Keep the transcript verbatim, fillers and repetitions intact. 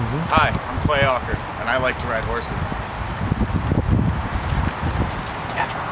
Mm-hmm. Hi, I'm Clay Alker, and I like to ride horses. Yeah.